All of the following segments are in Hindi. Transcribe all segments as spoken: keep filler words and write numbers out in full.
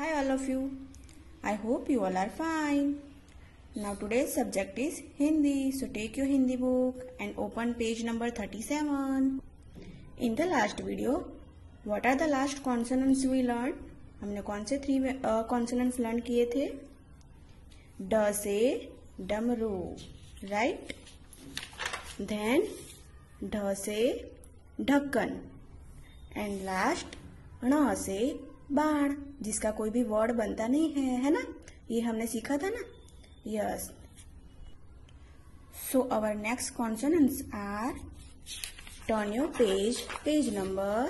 Hi all of you. I hope you all are fine. Now today's subject is Hindi. So take your Hindi book and open page number thirty-seven. In the last video, what are the last consonants we learned? हमने कौन से थ्री कॉन्सोनेंट्स लर्न किए थे? ड से डमरू, राइट? देन ढ से ढक्कन एंड लास्ट ण से बाण, जिसका कोई भी वर्ड बनता नहीं है, है ना? ये हमने सीखा था ना? Yes. So our next consonants are, turn your page, page number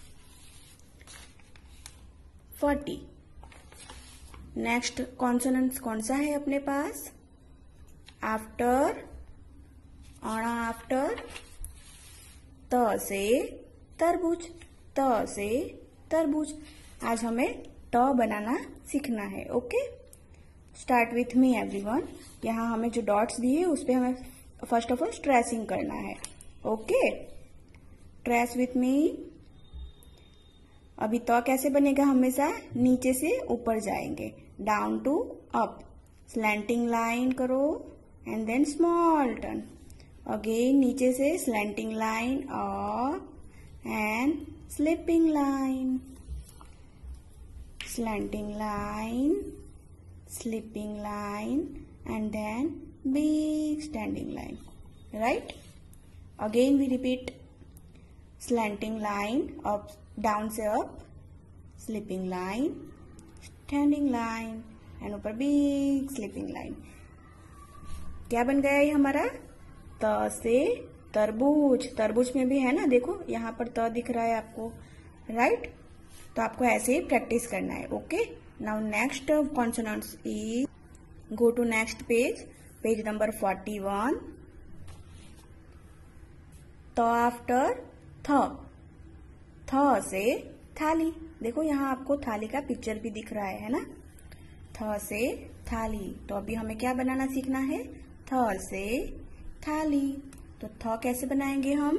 forty. Next consonants कौन सा है अपने पास? आफ्टर, अणा आफ्टर, त से तरबूज, त से तरबूज. आज हमें ट बनाना सीखना है. Okay, start with me everyone. यहाँ हमें जो डॉट्स दिए उस पे हमें फर्स्ट ऑफ ऑल ट्रेसिंग करना है. Okay, trace with me. अभी तो कैसे बनेगा? हमेशा नीचे से ऊपर जाएंगे, down to up. Slanting line करो and then small turn. Again नीचे से slanting line up and slipping line, slanting line, slipping line, and then big standing line, right? Again we repeat, slanting line, up, down से up, slipping line, standing line, and ऊपर big slipping line. क्या बन गया ये हमारा? त से तरबूज. तरबूज में भी है ना, देखो यहाँ पर त दिख रहा है आपको, राइट? तो आपको ऐसे ही प्रैक्टिस करना है. Okay, now next consonants is, go to next page, page number forty one. त आफ्टर थ, थ से थाली. देखो यहाँ आपको थाली का पिक्चर भी दिख रहा है, है ना? थ से थाली. तो अभी हमें क्या बनाना सीखना है? थ से थाली. तो थ कैसे बनाएंगे हम?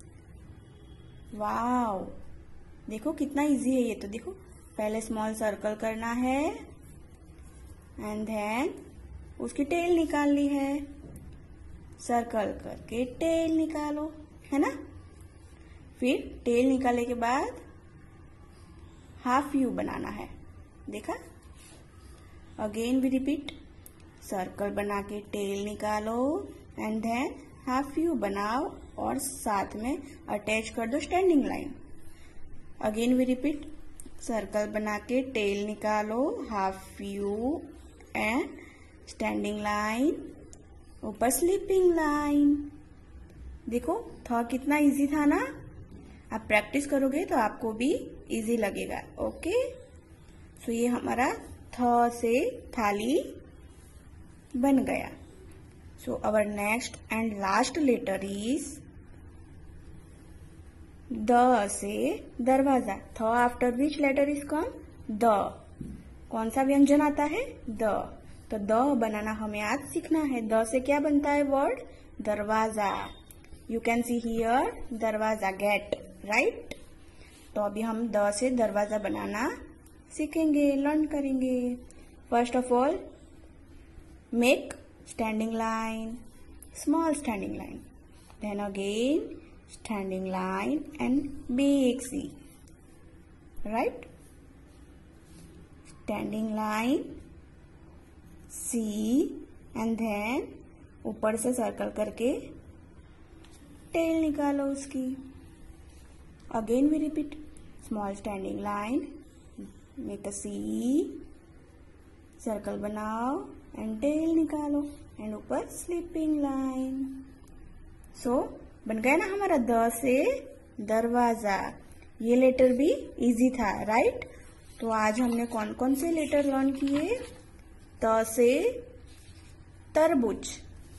वाव, देखो कितना इजी है ये. तो देखो, पहले स्मॉल सर्कल करना है एंड देन उसकी टेल निकालनी है. सर्कल करके टेल निकालो, है ना? फिर टेल निकालने के बाद हाफ यू बनाना है. देखा? अगेन वी रिपीट, सर्कल बना के टेल निकालो एंड देन हाफ यू बनाओ और साथ में अटैच कर दो standing line. Again we repeat, circle बना के टेल निकालो, half U and standing line, ऊपर स्लीपिंग लाइन. देखो था कितना इजी था ना? आप प्रैक्टिस करोगे तो आपको भी इजी लगेगा. ओके, सो ये हमारा थ से थाली बन गया. So our next and last letter is द से दरवाजा. थ after which letter is come? द. कौन सा व्यंजन आता है? द. तो द बनाना हमें आज सीखना है. द से क्या बनता है वर्ड? दरवाजा. यू कैन सी हियर दरवाजा, गेट, राइट? तो अभी हम द से दरवाजा बनाना सीखेंगे, लर्न करेंगे. First of all make standing line, small standing line, then again standing line and big C, right? Standing line, C, and then ऊपर से सर्कल करके टेल निकालो उसकी. Again we repeat, small standing line, make a C, circle बनाओ एंड टेल निकालो एंड ऊपर स्लीपिंग लाइन. सो बन गया ना हमारा द से दरवाजा. ये लेटर भी इजी था, राइट? तो आज हमने कौन कौन से लेटर लर्न किए? त से तरबूज,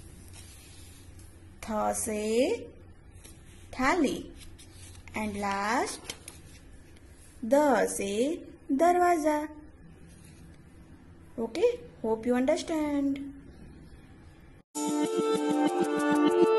थ से थाली एंड लास्ट द से दरवाजा. Okay, hope you understand.